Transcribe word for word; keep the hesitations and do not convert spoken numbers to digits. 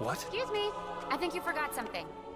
What? Excuse me. I think you forgot something.